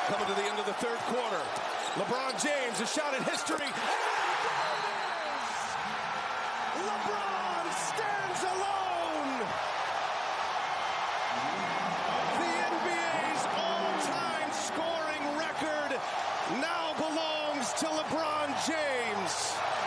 Coming to the end of the third quarter. LeBron James, a shot at history. LeBron stands alone. The NBA's all-time scoring record now belongs to LeBron James.